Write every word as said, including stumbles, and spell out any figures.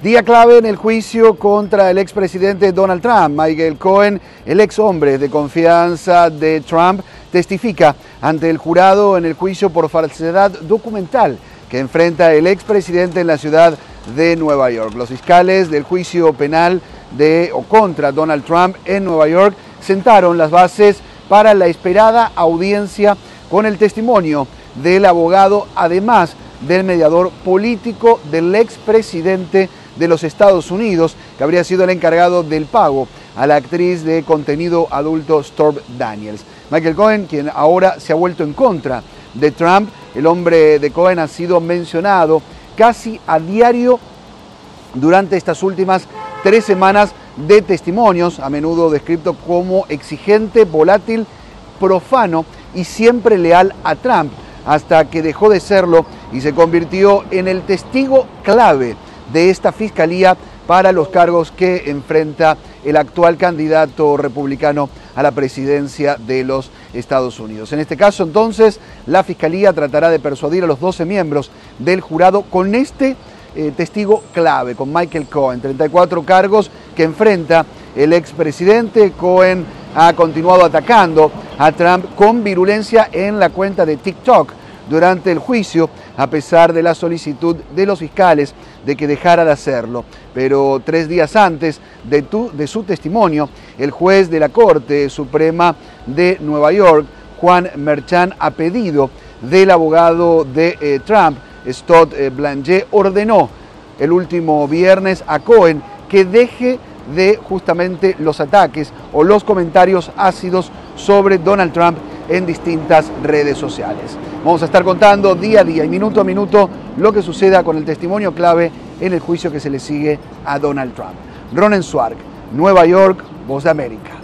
Día clave en el juicio contra el expresidente Donald Trump. Michael Cohen, el ex hombre de confianza de Trump, testifica ante el jurado en el juicio por falsedad documental que enfrenta el expresidente en la ciudad de Nueva York. Los fiscales del juicio penal de o contra Donald Trump en Nueva York sentaron las bases para la esperada audiencia con el testimonio del abogado, además del mediador político del expresidente de los Estados Unidos, que habría sido el encargado del pago a la actriz de contenido adulto Stormy Daniels. Michael Cohen, quien ahora se ha vuelto en contra de Trump, el hombre de Cohen ha sido mencionado casi a diario durante estas últimas tres semanas de testimonios, a menudo descrito como exigente, volátil, profano y siempre leal a Trump, hasta que dejó de serlo y se convirtió en el testigo clave de esta fiscalía para los cargos que enfrenta el actual candidato republicano a la presidencia de los Estados Unidos. En este caso, entonces, la fiscalía tratará de persuadir a los doce miembros del jurado con este eh, testigo clave, con Michael Cohen. treinta y cuatro cargos que enfrenta el expresidente. Cohen ha continuado atacando a Trump con virulencia en la cuenta de TikTok durante el juicio, a pesar de la solicitud de los fiscales de que dejara de hacerlo. Pero tres días antes de, tu, de su testimonio, el juez de la Corte Suprema de Nueva York, Juan Merchan, a pedido del abogado de eh, Trump, Stott eh, Blanche, ordenó el último viernes a Cohen que deje de justamente los ataques o los comentarios ácidos sobre Donald Trump en distintas redes sociales. Vamos a estar contando día a día y minuto a minuto lo que suceda con el testimonio clave en el juicio que se le sigue a Donald Trump. Ronen Swark, Nueva York, Voz de América.